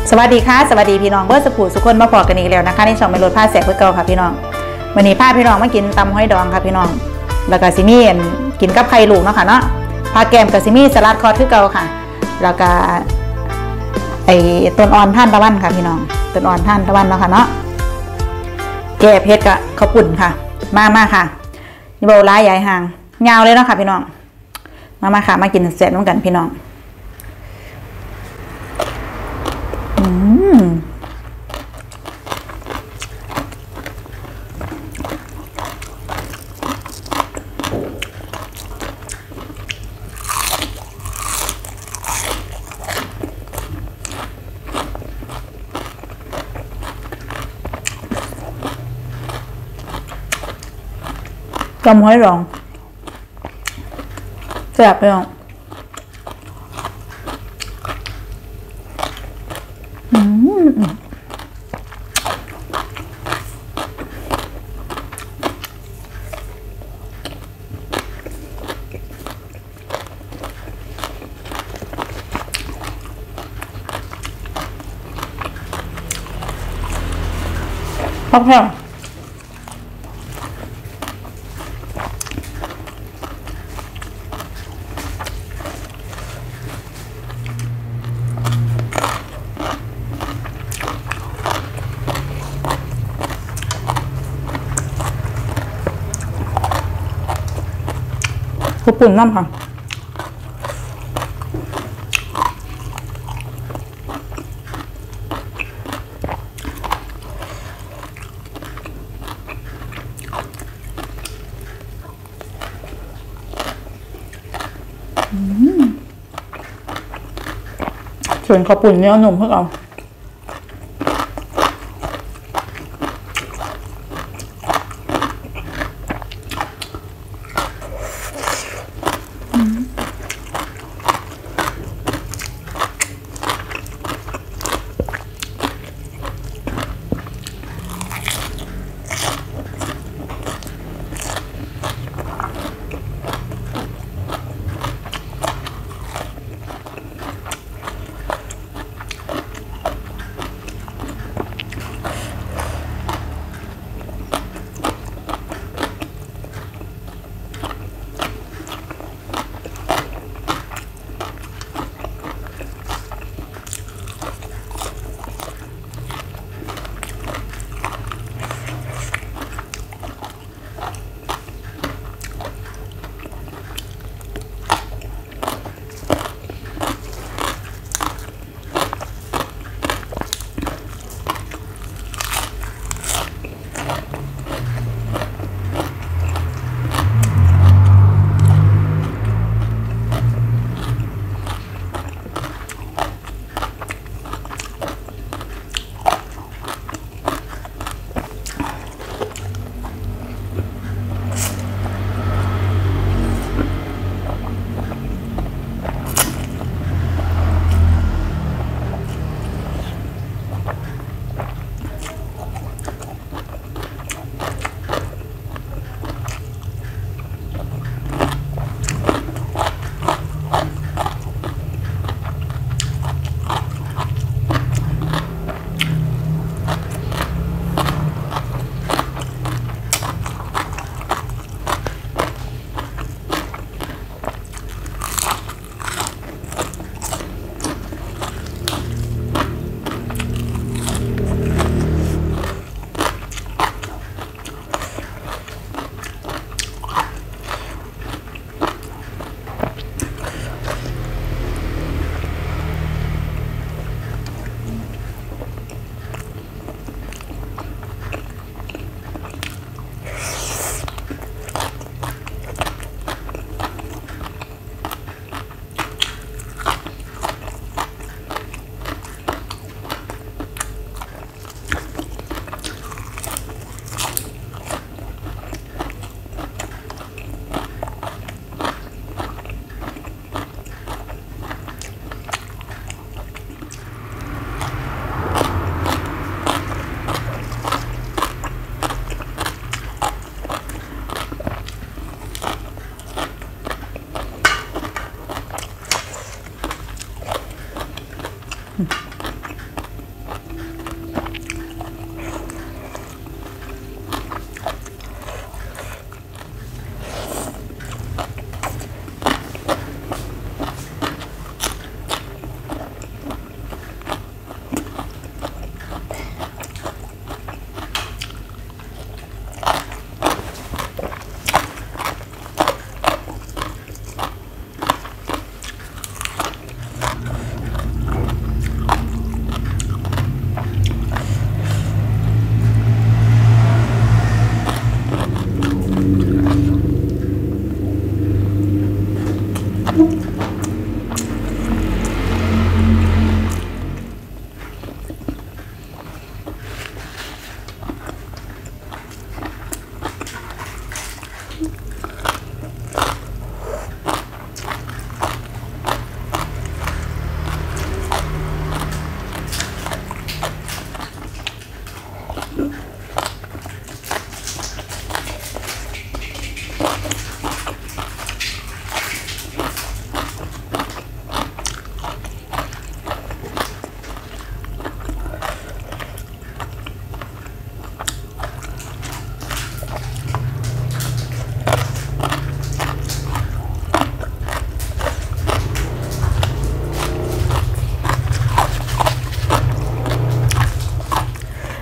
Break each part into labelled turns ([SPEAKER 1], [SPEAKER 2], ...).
[SPEAKER 1] สวัสดีค่ะสวัสดีพี่น้องเบิร์ดสปูสุคนมาพอกันอีกแล้วนะคะในช่องเมโลดผ้าแสกเพื่อเก่าค่ะพี่น้องวันนี้พาพี่น้องมากินตำหอยดองค่ะพี่น้องแล้วก็ซิมี่กินกับไข่ลูกเนาะค่ะเนาะพาแกมกับซิมี่สลัดคอร์คือเก่าค่ะแล้วก็ไอต้นอ่อนท่านตะวันค่ะพี่น้องต้นอ่อนท่านตะวันเนาะค่ะเนาะแกเพชรกับข้าวปุ่นค่ะมาค่ะนี่โบราณใหญ่ห่างยาวเลยเนาะค่ะพี่น้องมาค่ะมากินเสร็จร่วมกันพี่น้องตำหอยดองแซ่บพี่น้องโอเคข้าวปุ่นน้ำค่ะส่วนข้าวปุ่นเนื้อหนุ่มเพื่อเอา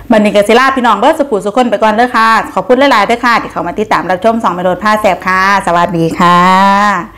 [SPEAKER 1] บันนี้กสิลาพี่น้องเบิร์ดสุขุสุคนไปก่อนเด้อค่ะขอบคุณหลายๆด้วยค่ะที่เขามาติดตามรับชม2 เมโลดผ้าแสบค่ะสวัสดีค่ะ